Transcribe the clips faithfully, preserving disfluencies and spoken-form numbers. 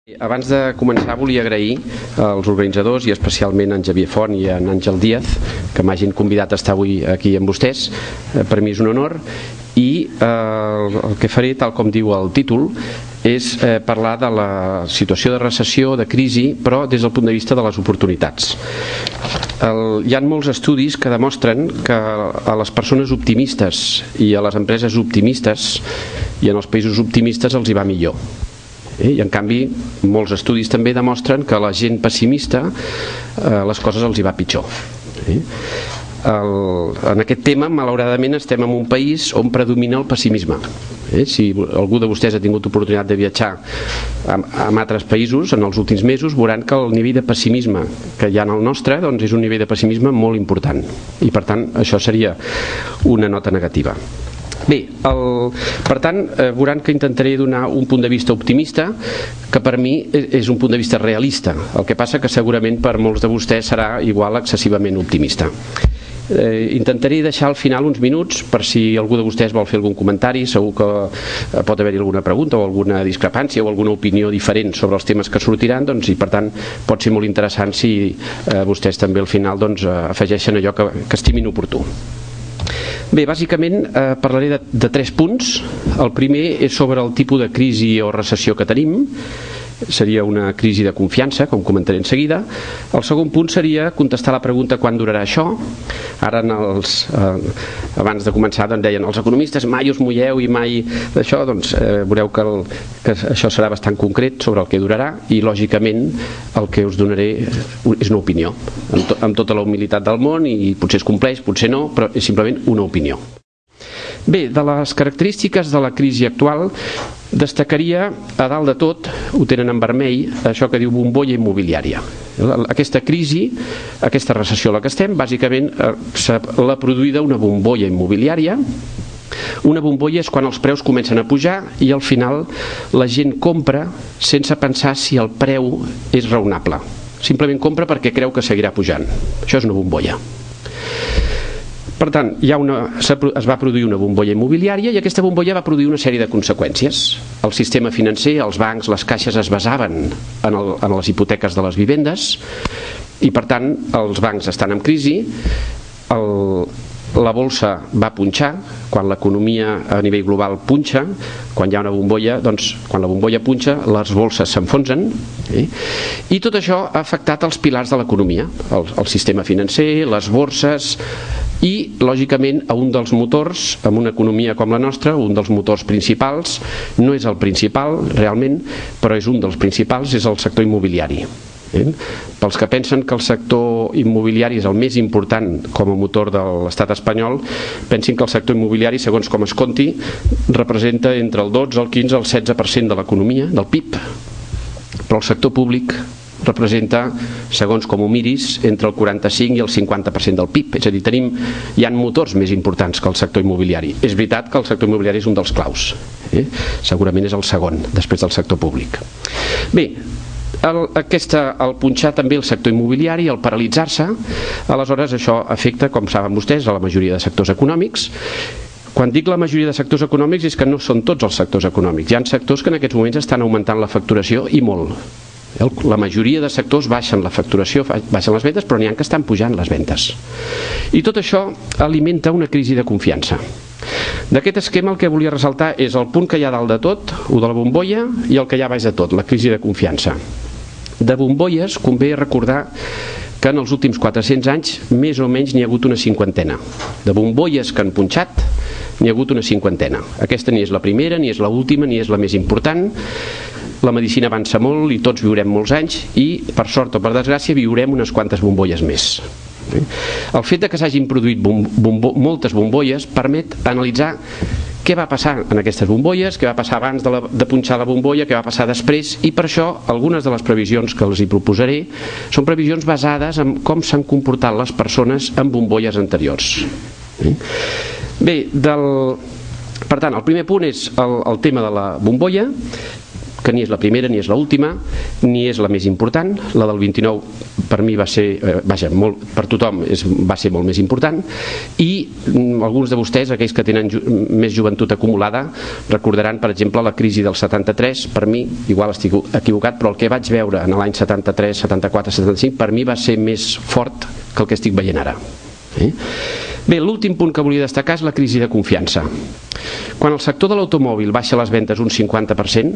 Abans de començar volia agrair als organitzadors i especialment a en Xavier Font i a en Àngel Díaz que m'hagin convidat a estar avui aquí amb vostès. Per mi és un honor i eh, el que faré, tal com diu el títol, és eh, parlar de la situació de recessió, de crisi, però des del punt de vista de les oportunitats. El, hi ha molts estudis que demostren que a les persones optimistes i a les empreses optimistes i en els països optimistes els hi va millor. I en canvi molts estudis també demostren que a la gent pessimista eh, les coses els hi va pitjor. El, en aquest tema malauradament estem en un país on predomina el pessimisme. Eh? Si algú de vostès ha tingut oportunitat de viatjar a, a altres països en els últims mesos, veuran que el nivell de pessimisme que hi ha en el nostre doncs és un nivell de pessimisme molt important i per tant això seria una nota negativa. Bé, el, per tant, eh, veuran que intentaré donar un punt de vista optimista que per mi és un punt de vista realista, el que passa que segurament per molts de vostès serà igual excessivament optimista. Eh, intentaré deixar al final uns minuts per si algú de vostès vol fer algun comentari, segur que eh, pot haver-hi alguna pregunta o alguna discrepància o alguna opinió diferent sobre els temes que sortiran, doncs, i per tant pot ser molt interessant si eh, vostès també al final doncs, eh, afegeixen allò que, que estimin oportú. Bé, bàsicament eh, parlaré de, de tres punts. El primer és sobre el tipus de crisi o recessió que tenim. Seria una crisi de confiança, com comentaré en seguida. El segon punt seria contestar la pregunta quan durarà això. Ara, en els, eh, abans de començar, doncs, deien els economistes mai us mulleu i mai d'això, doncs eh, veureu que, el, que això serà bastant concret sobre el que durarà i lògicament el que us donaré és una opinió, amb, to, amb tota la humilitat del món, i potser es compleix, potser no, però és simplement una opinió. Bé, de les característiques de la crisi actual destacaria a dalt de tot, ho tenen en vermell, això que diu bombolla immobiliària. Aquesta crisi, aquesta recessió a la que estem, bàsicament l'ha produïda una bombolla immobiliària. Una bombolla és quan els preus comencen a pujar i al final la gent compra sense pensar si el preu és raonable. Simplement compra perquè creu que seguirà pujant. Això és una bombolla. Per tant, hi ha una, es va produir una bombolla immobiliària i aquesta bombolla va produir una sèrie de conseqüències. El sistema financer, els bancs, les caixes es basaven en, el, en les hipoteques de les vivendes i per tant els bancs estan en crisi, el, la bolsa va punxar, quan l'economia a nivell global punxa, quan hi ha una bombolla, doncs quan la bombolla punxa les bolses s'enfonsen, eh? I tot això ha afectat els pilars de l'economia, el, el sistema financer, les borses i lògicament a un dels motors, en una economia com la nostra, un dels motors principals, no és el principal realment, però és un dels principals, és el sector immobiliari. Eh? Pels que pensen que el sector immobiliari és el més important com a motor de l'estat espanyol, pensin que el sector immobiliari, segons com es compti, representa entre el dotze, el quinze, el setze per cent de l'economia, del P I B, però el sector públic representa, segons com ho miris, entre el quaranta-cinc i el cinquanta per cent del P I B. És a dir, tenim, hi ha motors més importants que el sector immobiliari. És veritat que el sector immobiliari és un dels claus. Eh? Segurament és el segon, després del sector públic. Bé, el, aquesta, el punxar també el sector immobiliari, el paralitzar-se, aleshores això afecta, com saben vostès, a la majoria de sectors econòmics. Quan dic la majoria de sectors econòmics és que no són tots els sectors econòmics. Hi ha sectors que en aquests moments estan augmentant la facturació i molt. La majoria de sectors baixen la facturació, baixen les vendes, però n'hi ha que estan pujant les vendes. I tot això alimenta una crisi de confiança. D'aquest esquema el que volia ressaltar és el punt que hi ha dalt de tot, o de la bombolla, i el que hi ha baix de tot, la crisi de confiança. De bombolles convé recordar que en els últims quatre-cents anys més o menys n'hi ha hagut una cinquantena. De bombolles que han punxat n'hi ha hagut una cinquantena. Aquesta ni és la primera, ni és l'última, ni és la més important. La medicina avança molt i tots viurem molts anys i, per sort o per desgràcia, viurem unes quantes bombolles més. El fet de que s'hagin produït bom bombo moltes bombolles permet analitzar què va passar en aquestes bombolles, què va passar abans de, la, de punxar la bombolla, què va passar després, i per això algunes de les previsions que els hi proposaré són previsions basades en com s'han comportat les persones en bombolles anteriors. Bé, del... per tant, el primer punt és el, el tema de la bombolla, que ni és la primera, ni és l'última, ni és la més important. La del vint-i-nou per mi va ser, eh, vaja, molt, per tothom és, va ser molt més important, i mm, alguns de vostès, aquells que tenen ju més joventut acumulada, recordaran, per exemple, la crisi del setanta-tres. Per mi, igual estic equivocat, però el que vaig veure en l'any setanta-tres, setanta-quatre, setanta-cinc, per mi va ser més fort que el que estic veient ara. Eh? Bé, l'últim punt que volia destacar és la crisi de confiança. Quan el sector de l'automòbil baixa les vendes un cinquanta per cent,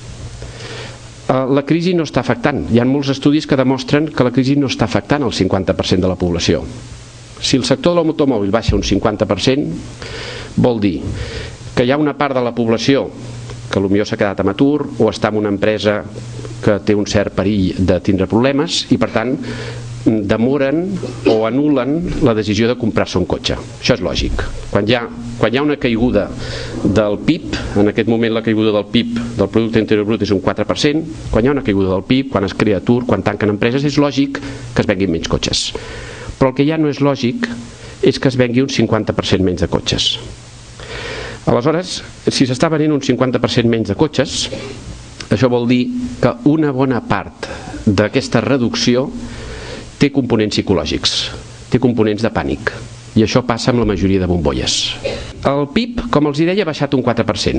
la crisi no està afectant. Hi ha molts estudis que demostren que la crisi no està afectant el cinquanta per cent de la població. Si el sector de l'automòbil baixa un cinquanta per cent, vol dir que hi ha una part de la població que potser s'ha quedat amb atur o està en una empresa que té un cert perill de tindre problemes i, per tant, demoren o anulen la decisió de comprar-se un cotxe. Això és lògic. Quan hi ha, quan hi ha una caiguda del P I B, en aquest moment la caiguda del P I B, del Producte Interior Brut, és un quatre per cent, quan hi ha una caiguda del P I B, quan es crea atur, quan tanquen empreses, és lògic que es venguin menys cotxes. Però el que ja no és lògic és que es vengui un cinquanta per cent menys de cotxes. Aleshores, si s'està venent un cinquanta per cent menys de cotxes, això vol dir que una bona part d'aquesta reducció té components psicològics, té components de pànic, i això passa amb la majoria de bombolles. El P I B, com els deia, ha baixat un quatre per cent.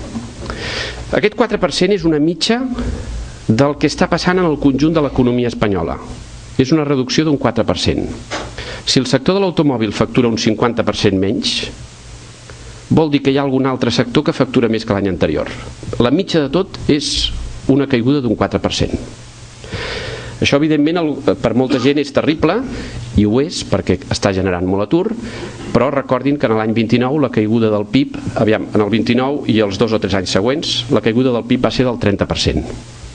Aquest quatre per cent és una mitja del que està passant en el conjunt de l'economia espanyola. És una reducció d'un quatre per cent. Si el sector de l'automòbil factura un cinquanta per cent menys, vol dir que hi ha algun altre sector que factura més que l'any anterior. La mitja de tot és una caiguda d'un quatre per cent. Això, evidentment, per molta gent és terrible, i ho és, perquè està generant molt atur, però recordin que en l'any vint-i-nou la caiguda del P I B, aviam, en el vint-i-nou i els dos o tres anys següents, la caiguda del P I B va ser del trenta per cent.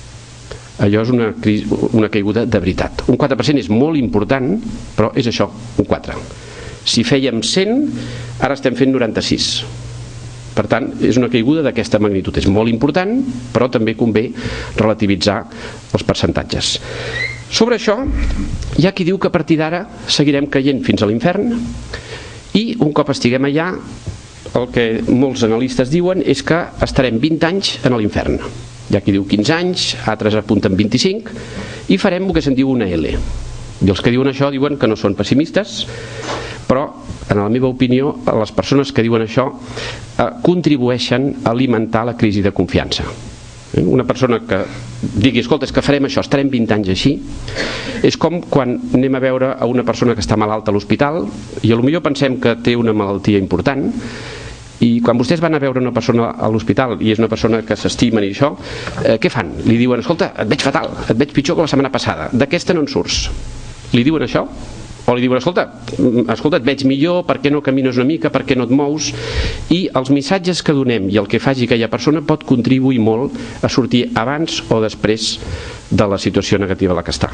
Allò és una, una caiguda de veritat. Un quatre per cent és molt important, però és això, un quatre. Si fèiem cent, ara estem fent noranta-sis. Per tant, és una caiguda d'aquesta magnitud. És molt important, però també convé relativitzar els percentatges. Sobre això, hi ha qui diu que a partir d'ara seguirem caient fins a l'infern, i un cop estiguem allà, el que molts analistes diuen és que estarem vint anys en l'infern. Hi ha qui diu quinze anys, altres apunten vint-i-cinc, i farem el que se'n diu una L. I els que diuen això diuen que no són pessimistes, però, en la meva opinió, les persones que diuen això eh, contribueixen a alimentar la crisi de confiança. Una persona que digui, escolta, és que farem això, estarem vint anys així, és com quan anem a veure a una persona que està malalta a l'hospital i potser pensem que té una malaltia important, i quan vostès van a veure una persona a l'hospital i és una persona que s'estimen i això, eh, què fan? Li diuen, escolta, et veig fatal, et veig pitjor que la setmana passada, d'aquesta no en surts. Li diuen això? O li diuen, escolta, escolta, et veig millor, per què no camines una mica, per què no et mous? I els missatges que donem i el que faci aquella persona pot contribuir molt a sortir abans o després de la situació negativa en la que està.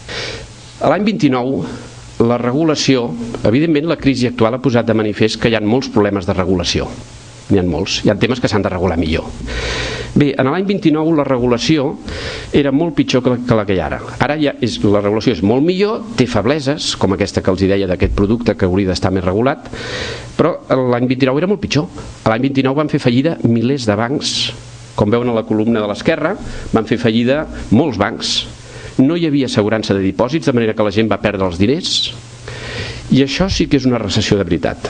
L'any vint-i-nou, la regulació, evidentment la crisi actual ha posat de manifest que hi ha molts problemes de regulació. N'hi ha molts, hi ha temes que s'han de regular millor. Bé, en l'any vint-i-nou la regulació era molt pitjor que la que hi ha ara. Ara ja és, la regulació és molt millor, té febleses, com aquesta que els deia d'aquest producte que hauria d'estar més regulat, però l'any vint-i-nou era molt pitjor. L'any vint-i-nou van fer fallida milers de bancs, com veuen a la columna de l'esquerra, van fer fallida molts bancs. No hi havia assegurança de dipòsits, de manera que la gent va perdre els diners, i això sí que és una recessió de veritat.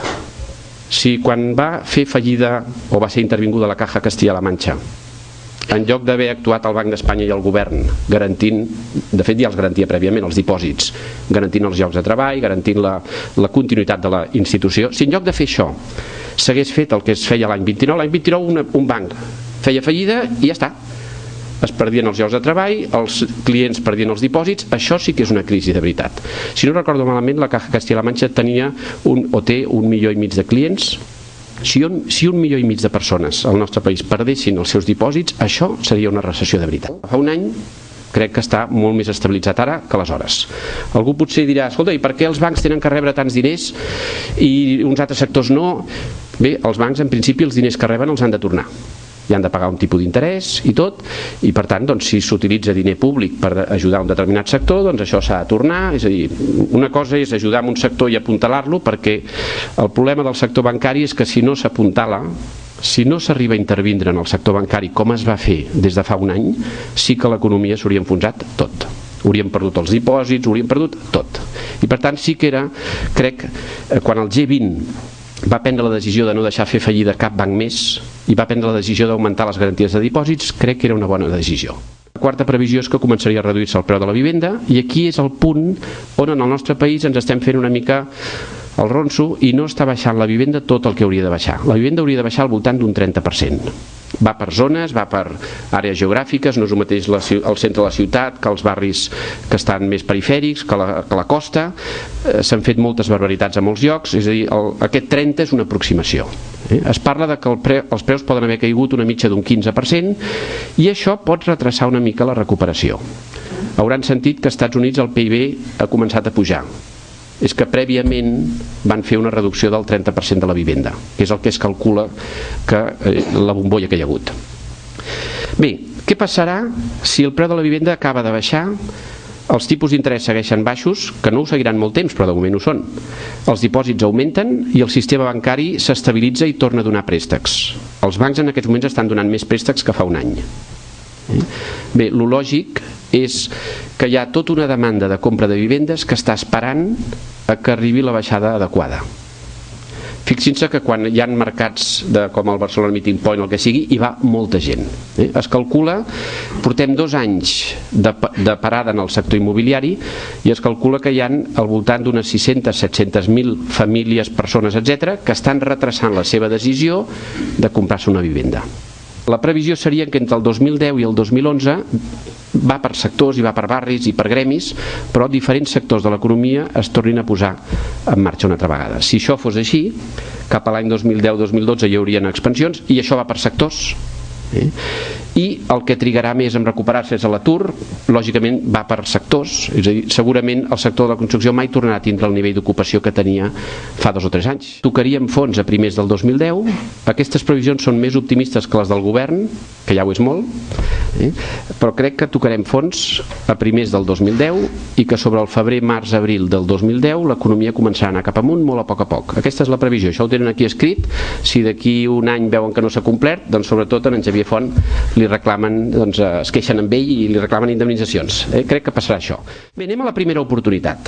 Si quan va fer fallida o va ser intervinguda la Caja Castilla-La Manxa, en lloc d'haver actuat el Banc d'Espanya i el govern garantint, de fet ja els garantia prèviament els dipòsits, garantint els llocs de treball, garantint la, la continuïtat de la institució, si en lloc de fer això s'hagués fet el que es feia l'any vint-i-nou, l'any vint-i-nou una, un banc feia fallida i ja està, es perdien els llocs de treball, els clients perdien els dipòsits, això sí que és una crisi de veritat. Si no recordo malament, la Caja Castilla-La Manxa tenia un, o té un milió i mig de clients. Si un, si un milió i mig de persones al nostre país perdessin els seus dipòsits, això seria una recessió de veritat. Fa un any crec que està molt més estabilitzat ara que aleshores. Algú potser dirà, escolta, i per què els bancs tenen que rebre tants diners i uns altres sectors no? Bé, els bancs en principi els diners que reben els han de tornar. I han de pagar un tipus d'interès i tot, i per tant, doncs, si s'utilitza diner públic per ajudar un determinat sector, doncs això s'ha de tornar. És a dir, una cosa és ajudar en un sector i apuntalar-lo, perquè el problema del sector bancari és que si no s'apuntala, si no s'arriba a intervindre en el sector bancari com es va fer des de fa un any, sí que l'economia s'hauria enfonsat tot. Hauríem perdut els dipòsits, hauríem perdut tot. I per tant sí que era, crec, quan el G vint va prendre la decisió de no deixar fer fallida cap banc més i va prendre la decisió d'augmentar les garanties de dipòsits, crec que era una bona decisió. La quarta previsió és que començaria a reduir-se el preu de la vivenda, i aquí és el punt on en el nostre país ens estem fent una mica el ronso i no està baixant la vivenda tot el que hauria de baixar. La vivenda hauria de baixar al voltant d'un trenta per cent. Va per zones, va per àrees geogràfiques, no és el mateix la, el centre de la ciutat que els barris que estan més perifèrics, que la, que la costa. Eh, S'han fet moltes barbaritats a molts llocs, és a dir, el, aquest trenta és una aproximació. Eh? Es parla de que el pre, els preus poden haver caigut una mitja d'un quinze per cent i això pot retrasar una mica la recuperació. Hauran sentit que als Estats Units el P I B ha començat a pujar. És que prèviament van fer una reducció del trenta per cent de la vivenda, que és el que es calcula que eh, la bombolla que hi ha hagut. Bé, què passarà si el preu de la vivenda acaba de baixar, els tipus d'interès segueixen baixos, que no ho seguiran molt temps, però de moment ho són, els dipòsits augmenten i el sistema bancari s'estabilitza i torna a donar préstecs. Els bancs en aquests moments estan donant més préstecs que fa un any. Bé, lo lògic és que hi ha tota una demanda de compra de vivendes que està esperant a que arribi la baixada adequada. Fixin-se que quan hi ha mercats de, com el Barcelona Meeting Point o el que sigui, hi va molta gent. Eh? Es calcula, portem dos anys de, de parada en el sector immobiliari i es calcula que hi ha al voltant d'unes sis-centes a set-centes mil famílies, persones, etcètera, que estan retrasant la seva decisió de comprar-se una vivenda. La previsió seria que entre el dos mil deu i el dos mil onze va per sectors i va per barris i per gremis, però diferents sectors de l'economia es tornin a posar en marxa una altra vegada. Si això fos així, cap a l'any dos mil deu dos mil dotze hi haurien expansions i això va per sectors. Eh? I el que trigarà més en recuperar-se és l'atur, lògicament va per sectors, és a dir, segurament el sector de la construcció mai tornarà a tindre el nivell d'ocupació que tenia fa dos o tres anys. Tocaríem fons a primers del dos mil deu, aquestes previsions són més optimistes que les del govern, que ja ho és molt, eh? però crec que tocarem fons a primers del dos mil deu i que sobre el febrer, març, abril del dos mil deu l'economia començarà a anar cap amunt molt a poc a poc. Aquesta és la previsió, això ho tenen aquí escrit, si d'aquí un any veuen que no s'ha complert, doncs sobretot en Xavier Font li reclamen, doncs es queixen amb ell i li reclamen indemnitzacions. Eh? Crec que passarà això. Bé, anem a la primera oportunitat.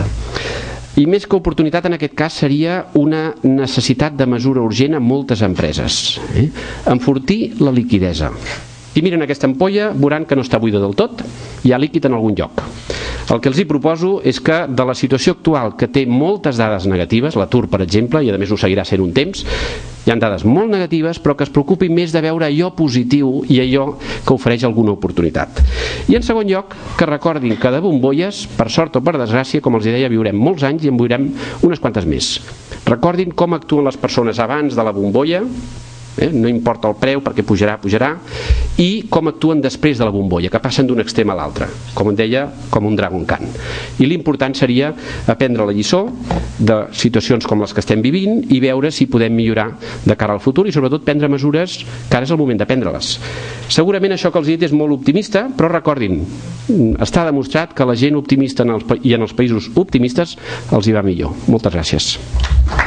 I més que oportunitat en aquest cas seria una necessitat de mesura urgent a moltes empreses. Eh? Enfortir la liquidesa. Si miren aquesta ampolla veuran que no està buida del tot, hi ha líquid en algun lloc. El que els hi proposo és que de la situació actual, que té moltes dades negatives, l'atur per exemple, i a més ho seguirà sent un temps, hi ha dades molt negatives, però que es preocupi més de veure allò positiu i allò que ofereix alguna oportunitat. I en segon lloc, que recordin que de bombolles, per sort o per desgràcia, com els deia, viurem molts anys i en viurem unes quantes més. Recordin com actuen les persones abans de la bombolla, eh? no importa el preu perquè pujarà, pujarà, i com actuen després de la bombolla, que passen d'un extrem a l'altre, com en deia, com un dragon Khan. I l'important seria aprendre la lliçó de situacions com les que estem vivint i veure si podem millorar de cara al futur i sobretot prendre mesures que ara és el moment de prendre-les. Segurament això que els he dit és molt optimista, però recordin, està demostrat que la gent optimista en els, i en els països optimistes els hi va millor. Moltes gràcies.